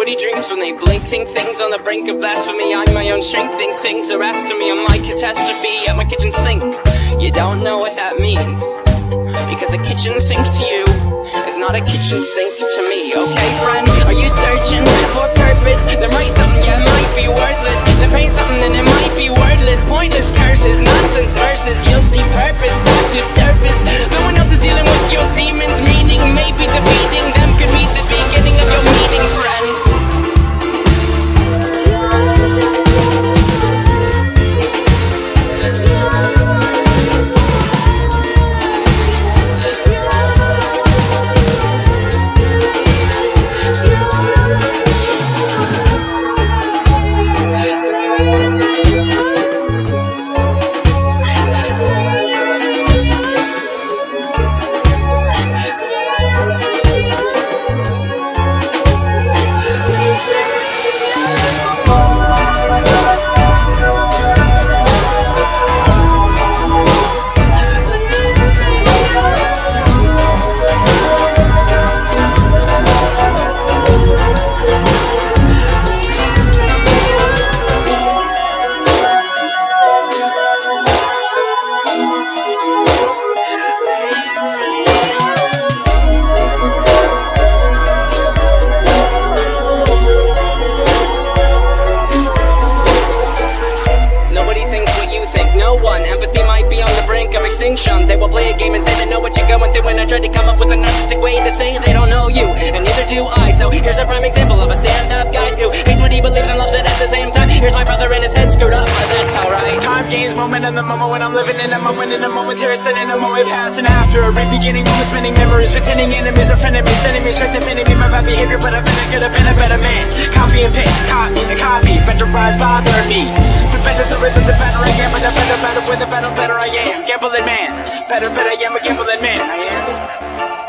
Nobody dreams when they blink, think things on the brink of blasphemy. I'm my own strength, think things are after me. I'm my catastrophe at my kitchen sink. You don't know what that means, because a kitchen sink to you is not a kitchen sink to me. Okay, friend, are you searching for purpose? Then write something, yeah, it might be worthless. Then paint something, then it might be wordless. Pointless curses, nonsense verses. You'll see purpose start to surface. No one else is dealing with your demons, meaning maybe defeating them could be the beginning of your meaning, friend. They will play a game and say they know what you're going through, when I try to come up with an artistic way to say they don't know you, and neither do I. So here's a prime example of a stand-up guy who hates what he believes and loves it at the same time. Here's my brother and his head screwed up, but that's alright. Time gains moment in the moment when I'm living in a moment, in a momentary setting, a moment past and after a re-beginning, moment spinning memories, pretending enemies are frenemies, sending me straight to enemy my bad behavior, but I bet I could have been a better man. Copy and paste, copy and copy, better rise bother me. The better the rhythm, the better I am, but the better with the better I am. Gambling man, better I am a gambling man. I am.